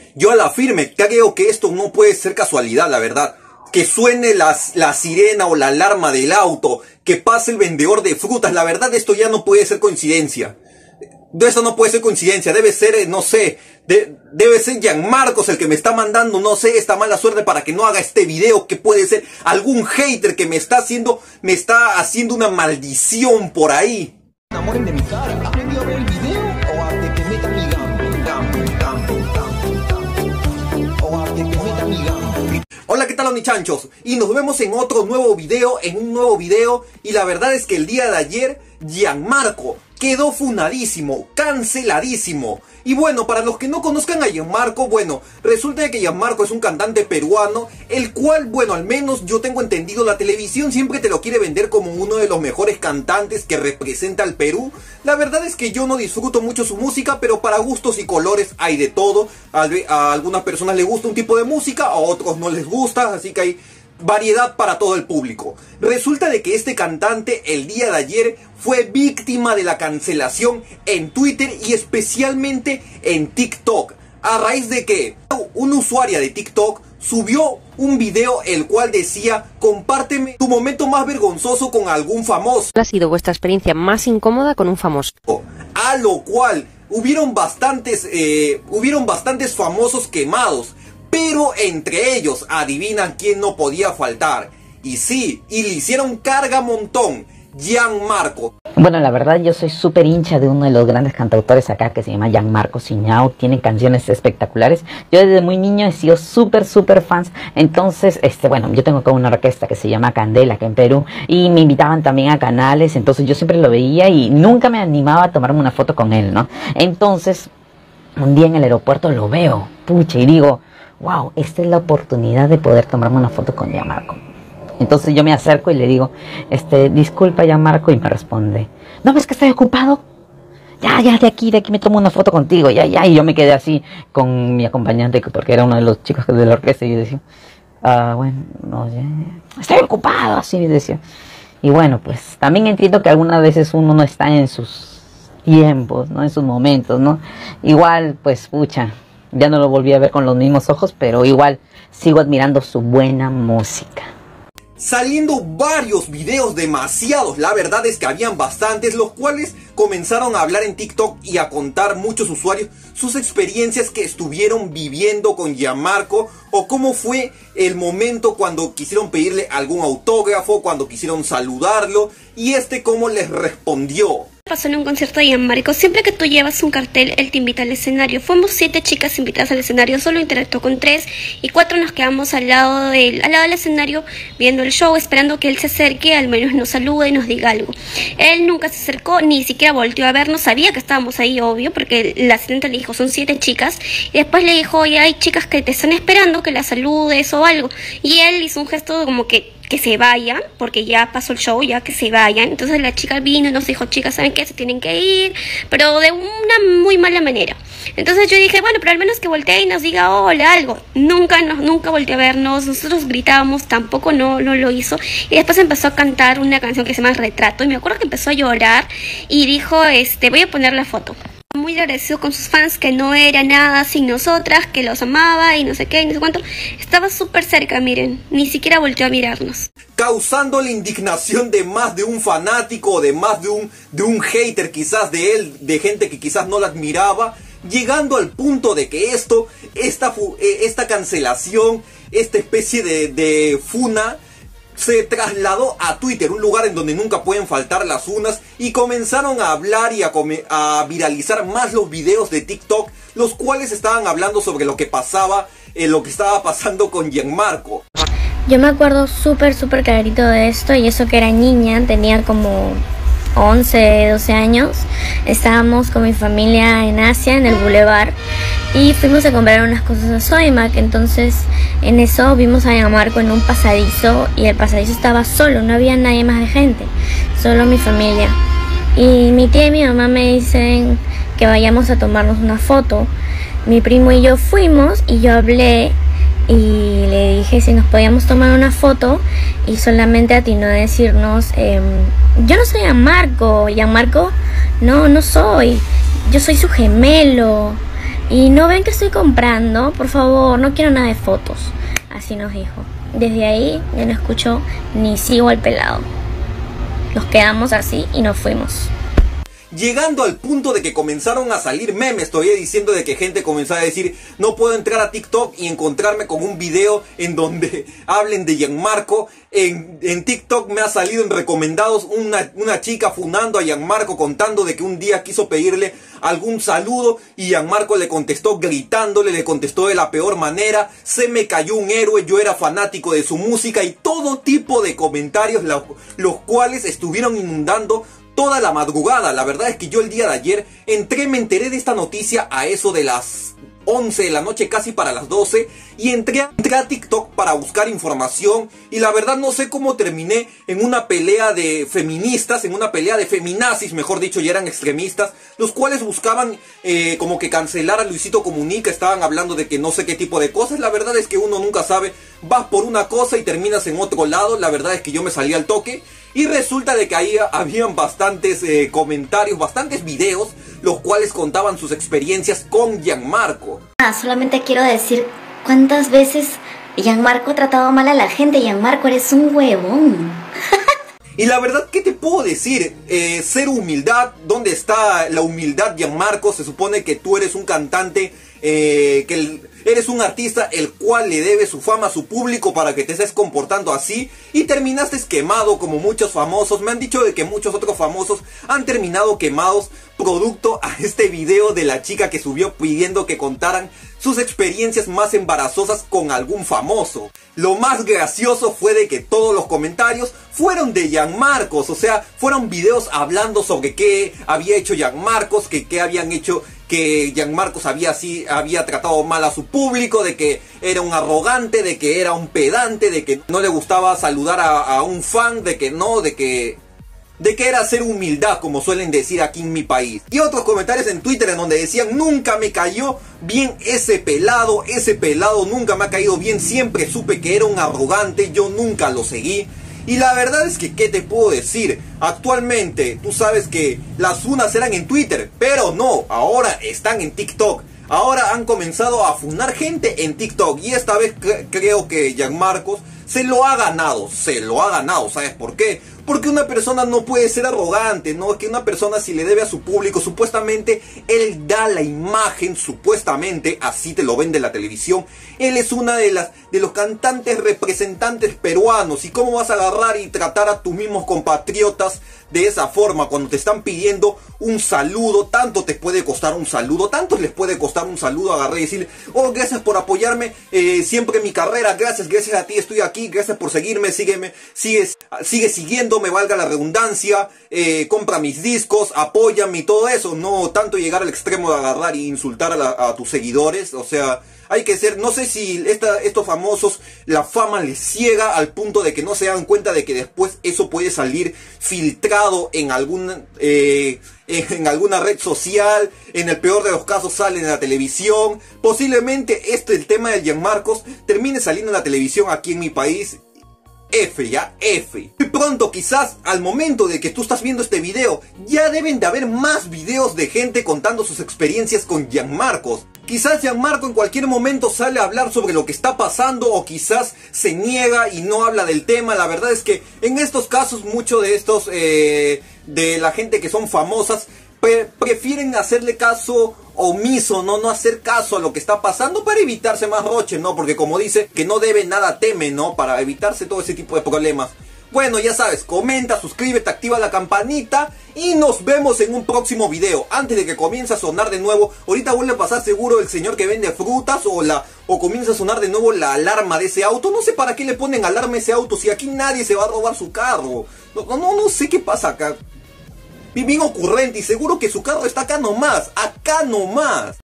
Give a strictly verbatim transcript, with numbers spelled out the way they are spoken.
Yo a la firme creo que esto no puede ser casualidad, la verdad. Que suene las, la sirena o la alarma del auto, que pase el vendedor de frutas, la verdad esto ya no puede ser coincidencia. Esto no puede ser coincidencia, debe ser, no sé, de, debe ser Gianmarcos el que me está mandando, no sé, esta mala suerte para que no haga este video, que puede ser algún hater que me está haciendo, me está haciendo una maldición por ahí. Enamoren de mi cara. ¿Has venido a ver el video o a que te meta mi gam, gam, gam, gam, o a que te meta mi gam? Hola, ¿qué tal, onichanchos? Y nos vemos en otro nuevo video, en un nuevo video. Y la verdad es que el día de ayer, Gianmarco quedó funadísimo, canceladísimo. Y bueno, para los que no conozcan a Gianmarco, bueno, resulta que Gianmarco es un cantante peruano, el cual, bueno, al menos yo tengo entendido, la televisión siempre te lo quiere vender como uno de los mejores cantantes que representa al Perú. La verdad es que yo no disfruto mucho su música, pero para gustos y colores hay de todo. A, a algunas personas les gusta un tipo de música, a otros no les gusta, así que hay variedad para todo el público. Resulta de que este cantante el día de ayer fue víctima de la cancelación en Twitter y especialmente en TikTok, a raíz de que una usuaria de TikTok subió un video el cual decía: compárteme tu momento más vergonzoso con algún famoso. ¿Cuál ha sido vuestra experiencia más incómoda con un famoso? A lo cual hubieron bastantes, eh, hubieron bastantes famosos quemados. Pero entre ellos, adivinan quién no podía faltar. Y sí, y le hicieron carga montón, Gianmarco. Bueno, la verdad yo soy súper hincha de uno de los grandes cantautores acá que se llama Gianmarco Siñao. Tiene canciones espectaculares. Yo desde muy niño he sido súper, súper fans. Entonces, este, bueno, yo tengo acá una orquesta que se llama Candela, acá en Perú. Y me invitaban también a canales. Entonces yo siempre lo veía y nunca me animaba a tomarme una foto con él, ¿no? Entonces, un día en el aeropuerto lo veo, pucha, y digo: wow, esta es la oportunidad de poder tomarme una foto con Gianmarco. Entonces yo me acerco y le digo, este, disculpa Gianmarco, y me responde: ¿no ves que estoy ocupado? Ya, ya, de aquí, de aquí me tomo una foto contigo, ya, ya. Y yo me quedé así con mi acompañante, porque era uno de los chicos de la orquesta, y yo decía, ah, bueno, no, ya, ya, estoy ocupado, así decía. Y bueno, pues también entiendo que algunas veces uno no está en sus tiempos, ¿no? En sus momentos, ¿no? Igual, pues, pucha, ya no lo volví a ver con los mismos ojos, pero igual sigo admirando su buena música. Saliendo varios videos, demasiados, la verdad es que habían bastantes, los cuales comenzaron a hablar en TikTok y a contar muchos usuarios sus experiencias que estuvieron viviendo con Gianmarco, o cómo fue el momento cuando quisieron pedirle algún autógrafo, cuando quisieron saludarlo, y este cómo les respondió. Pasó en un concierto de Gianmarco: siempre que tú llevas un cartel, él te invita al escenario. Fuimos siete chicas invitadas al escenario, solo interactuó con tres y cuatro nos quedamos al lado del, al lado del escenario viendo el show, esperando que él se acerque, al menos nos salude y nos diga algo. Él nunca se acercó, ni siquiera volteó a vernos, sabía que estábamos ahí, obvio, porque la asistente le dijo: son siete chicas, y después le dijo: oye, hay chicas que te están esperando que las saludes o algo, y él hizo un gesto como que que se vayan, porque ya pasó el show, ya que se vayan. Entonces la chica vino y nos dijo: chicas, ¿saben qué? Se tienen que ir, pero de una muy mala manera. Entonces yo dije, bueno, pero al menos que voltee y nos diga hola, algo. Nunca, no, nunca volteó a vernos, nosotros gritábamos, tampoco no, no lo hizo. Y después empezó a cantar una canción que se llama Retrato, y me acuerdo que empezó a llorar y dijo, este, voy a poner la foto. Muy agradecido con sus fans, que no era nada sin nosotras, que los amaba y no sé qué, y no sé cuánto. Estaba súper cerca, miren, ni siquiera volteó a mirarnos. Causando la indignación de más de un fanático, de más de un, de un hater quizás de él, de gente que quizás no la admiraba, llegando al punto de que esto, esta, esta cancelación, esta especie de, de funa, se trasladó a Twitter, un lugar en donde nunca pueden faltar las funas, y comenzaron a hablar y a, a viralizar más los videos de TikTok, los cuales estaban hablando sobre lo que pasaba, eh, lo que estaba pasando con Gianmarco. Yo me acuerdo súper, súper clarito de esto, y eso que era niña, tenía como once, doce años. Estábamos con mi familia en Asia, en el Boulevard, y fuimos a comprar unas cosas a Sodimac. Entonces en eso vimos a Gianmarco en un pasadizo, y el pasadizo estaba solo, no había nadie más de gente, solo mi familia. Y mi tía y mi mamá me dicen que vayamos a tomarnos una foto. Mi primo y yo fuimos, y yo hablé y le dije si nos podíamos tomar una foto, y solamente atinó a decirnos, eh, yo no soy Gianmarco, Gianmarco, no, no soy, yo soy su gemelo. Y no ven que estoy comprando, por favor, no quiero nada de fotos. Así nos dijo. Desde ahí ya no escucho ni sigo al pelado. Nos quedamos así y nos fuimos. Llegando al punto de que comenzaron a salir memes, todavía diciendo de que gente comenzó a decir: no puedo entrar a TikTok y encontrarme con un video en donde hablen de Gianmarco. En, en TikTok me ha salido en recomendados una, una chica funando a Gianmarco, contando de que un día quiso pedirle algún saludo y Gianmarco le contestó gritándole, le contestó de la peor manera: se me cayó un héroe, yo era fanático de su música, y todo tipo de comentarios, los, los cuales estuvieron inundando toda la madrugada. La verdad es que yo el día de ayer entré, me enteré de esta noticia a eso de las once de la noche, casi para las doce, y entré a, entré a TikTok para buscar información, y la verdad no sé cómo terminé en una pelea de feministas, en una pelea de feminazis, mejor dicho, ya eran extremistas, los cuales buscaban eh, como que cancelar a Luisito Comunica, estaban hablando de que no sé qué tipo de cosas. La verdad es que uno nunca sabe, vas por una cosa y terminas en otro lado. La verdad es que yo me salí al toque, y resulta de que ahí habían bastantes eh, comentarios, bastantes videos, los cuales contaban sus experiencias con Gianmarco. Ah, solamente quiero decir cuántas veces Gianmarco ha tratado mal a la gente. Gianmarco, eres un huevón. Y la verdad, ¿qué te puedo decir? Eh, ser humildad, ¿dónde está la humildad, Gianmarco? Se supone que tú eres un cantante, eh, que el, eres un artista el cual le debe su fama a su público para que te estés comportando así, y terminaste quemado como muchos famosos. Me han dicho de que muchos otros famosos han terminado quemados producto a este video de la chica que subió pidiendo que contaran sus experiencias más embarazosas con algún famoso. Lo más gracioso fue de que todos los comentarios fueron de Gianmarco, o sea, fueron videos hablando sobre qué había hecho Gianmarco, que qué habían hecho, que Gianmarco había, así, había tratado mal a su público, de que era un arrogante, de que era un pedante, de que no le gustaba saludar a, a un fan, de que no, de que... de que era ser humildad, como suelen decir aquí en mi país. Y otros comentarios en Twitter en donde decían: nunca me cayó bien ese pelado, ese pelado nunca me ha caído bien, siempre supe que era un arrogante, yo nunca lo seguí. Y la verdad es que, ¿qué te puedo decir? Actualmente, tú sabes que las funas eran en Twitter, pero no, ahora están en TikTok. Ahora han comenzado a funar gente en TikTok, y esta vez cre- creo que Gianmarco se lo ha ganado, se lo ha ganado. ¿Sabes por qué? Porque una persona no puede ser arrogante, ¿no? Es que una persona, si le debe a su público, supuestamente él da la imagen, supuestamente, así te lo vende la televisión. Él es una de las de los cantantes representantes peruanos, y cómo vas a agarrar y tratar a tus mismos compatriotas de esa forma cuando te están pidiendo un saludo. Tanto te puede costar un saludo, tanto les puede costar un saludo, agarrar y decir: oh, gracias por apoyarme eh, siempre en mi carrera, gracias, gracias a ti estoy aquí, gracias por seguirme, sígueme, sigue, sigue siguiendo, me valga la redundancia, eh, compra mis discos, apóyame y todo eso. No tanto llegar al extremo de agarrar y insultar a, la, a tus seguidores. O sea, hay que ser, no sé si esta, estos famosos, la fama les ciega al punto de que no se dan cuenta de que después eso puede salir filtrado en algún, eh, en alguna red social. En el peor de los casos sale en la televisión. Posiblemente este, el tema de Gianmarco, termine saliendo en la televisión aquí en mi país. F, ya, F. Muy pronto, quizás al momento de que tú estás viendo este video, ya deben de haber más videos de gente contando sus experiencias con Gianmarco. Quizás Gianmarco en cualquier momento sale a hablar sobre lo que está pasando, o quizás se niega y no habla del tema. La verdad es que en estos casos, muchos de estos, eh, de la gente que son famosas, pre prefieren hacerle caso omiso, ¿no? No hacer caso a lo que está pasando para evitarse más roche, ¿no? Porque como dice, que no debe nada teme, ¿no? Para evitarse todo ese tipo de problemas. Bueno, ya sabes, comenta, suscríbete, activa la campanita y nos vemos en un próximo video. Antes de que comience a sonar de nuevo, ahorita vuelve a pasar seguro el señor que vende frutas, o la o comienza a sonar de nuevo la alarma de ese auto. No sé para qué le ponen alarma a ese auto si aquí nadie se va a robar su carro. No, no, no, no sé qué pasa acá. Bien ocurrente, y seguro que su carro está acá nomás, acá nomás.